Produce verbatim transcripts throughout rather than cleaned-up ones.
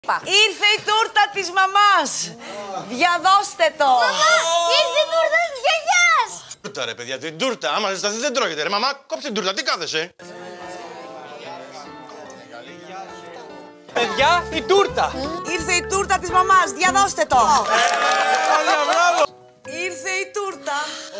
Ήρθε η τούρτα της μαμάς. Διαδώστε το. Μαμά, ήρθε η τούρτα της γιαγιάς. Τούρτα ρε παιδιά, την τούρτα. Άμα ζεσταθεί δεν τρώγεται ρε μαμά. Κόψε την τούρτα, τι κάθεσαι. Παιδιά, η τούρτα. Ήρθε η τούρτα της μαμάς. Διαδώστε το. Μπράβο. Ήρθε η τούρτα.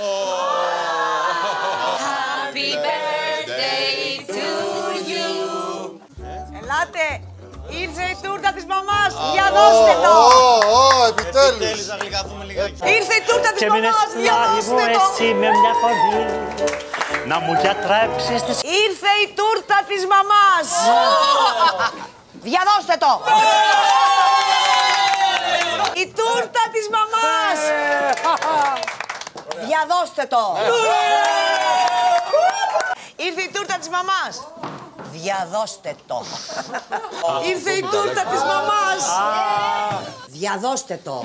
Happy birthday to you. Ελάτε. Ήρθε η τούρτα της μαμάς. Διαδώστε το. Ω, επιτέλους. να γλυκαθούμε λιγάκι. Ήρθε η τούρτα της Και μείνες μαμάς. πλάι μου Διαδώστε το. εσύ με μια φωνή να μου γιατρέψεις τις... Ήρθε η τούρτα της μαμάς. Διαδώστε το. Η τούρτα της μαμάς. Διαδώστε το. Ήρθε η τούρτα της μαμάς. Διαδώστε το. Ήρθε η τούρτα της μαμάς. Διαδώστε το.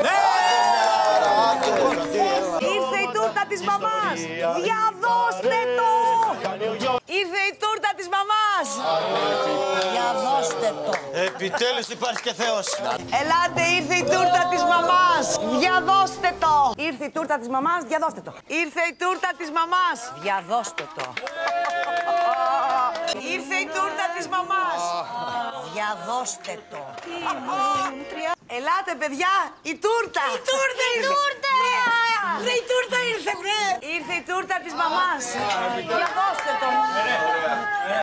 Ήρθε η τούρτα της μαμάς. Διαδώστε το. Ήρθε η τούρτα της μαμάς. Διαδώστε το. Επιτέλους υπάρχει και Θεός. Ελάτε, ήρθε η τούρτα της μαμάς. Διαδώστε το. Ήρθε η τούρτα της μαμάς. Διαδώστε το. Ήρθε η τούρτα της μαμάς. Διαδώστε το. Ήρθε η τούρτα της μαμάς. Διαδώστε το. Ελάτε, παιδιά, η τούρτα. Η τούρτα, η τούρτα. Ναι, η τούρτα ήρθε, ναι. Ήρθε η τούρτα της μαμάς. Διαδώστε το.